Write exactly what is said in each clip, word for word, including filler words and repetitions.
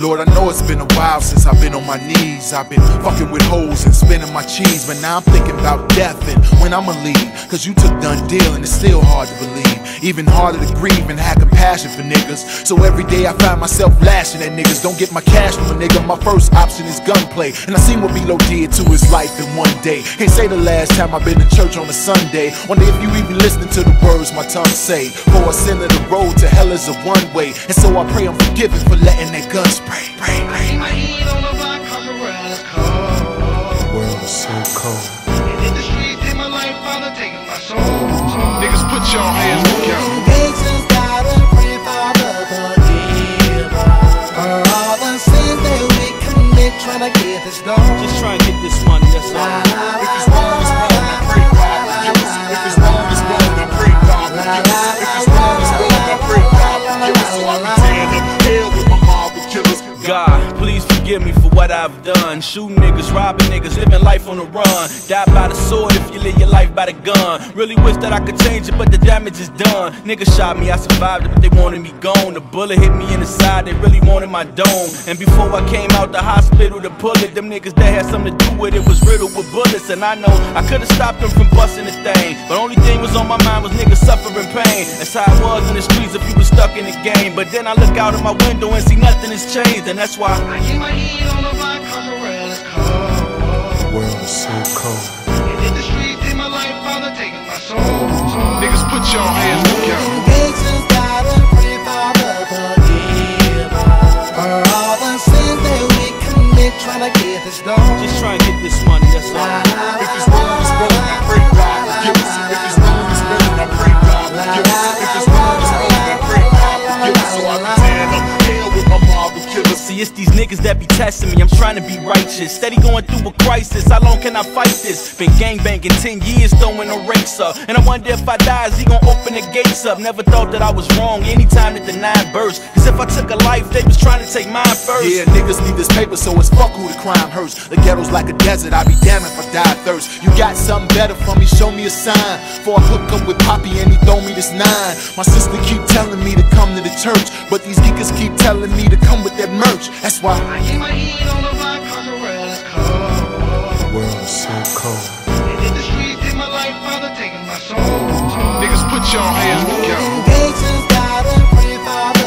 Lord, I know it's been a while since I've been on my knees. I've been fucking with hoes and spinning my cheese, but now I'm thinking about death and when I'ma leave. Cause you took done deal and it's still hard to believe, even harder to grieve and have compassion for niggas. So every day I find myself lashing at niggas. Don't get my cash from a nigga, my first option is gunplay. And I seen what B-Lo did to his life in one day. Can't say the last time I've been to church on a Sunday. Wonder if you even listening to the words my tongue say. For a sinner, the road to hell is a one way. And so I pray I'm forgiven for letting that gun spray. Pray, pray, my heat on the block cause the world is cold. The world is so cold. And in the streets, in my life, Father, taking my soul. Niggas, put your hands together. Patience gotta pray, Father, forgive us for all the sins that we commit, trying to get this done. Just trying to get this money, that's all. If it's wrong, it's wrong, I pray God forgive us. If it's wrong, it's wrong, I pray God forgive us. If it's wrong, it's wrong, I pray God forgive us. So I be tearing up hell with my marble killers. God, please forgive me for what I've done. Shooting niggas, robbing niggas, living life on the run. Die by the sword if you live your life by the gun. Really wish that I could change it, but the damage is done. Niggas shot me, I survived it, but they wanted me gone. The bullet hit me in the side, they really wanted my dome. And before I came out the hospital to pull it, them niggas that had something to do with it was riddled with bullets. And I know I could've stopped them from busting the thing, but only thing was on my mind was niggas suffering pain. That's how it was in the streets if you was stuck in the game. But then I look out of my window and see nothing has changed. And that's why I keep my heat on the block cause the world is cold. The world is so cold. And in the streets, in my life, Father, taking my soul. Niggas, put your hands together. Patience gotta pray, Father, forgive us for all the sins that we commit, trying to get this done. just trying to get this money, that's all. If it's wrong, it's wrong, I pray God forgive us. If it's wrong, it's wrong, I pray God forgive us. If it's wrong, it's wrong, I pray God forgive us. So I be tearing up hell with my marble killers. See, it's these niggas that be testing me. I'm trying to be righteous, steady going through a crisis. How long can I fight this? Been gangbanging ten years, throwing a race up. And I wonder if I die, is he gon' open the gates up? Never thought that I was wrong anytime that the nine burst. Cause if I took a life, they was trying to take mine first. Yeah, niggas need this paper, so it's fuck who the crime hurts. The ghetto's like a desert, I be damned if I die of thirst. You got something better for me, show me a sign. Before I hook up with Poppy and he throw me this nine. My sister keep telling me to come to the church, but these geekers keep telling me to come with that merch. That's why I keep my heat on the block cause the world is cold. the world is so cold. And in the streets, in my life, Father, taking my soul. Niggas, put your hands together. Patience gotta pray, Father,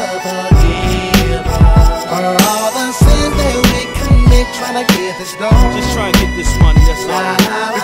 forgive us for all the sins that we commit, trying to get this done. Just trying to get this money, that's all.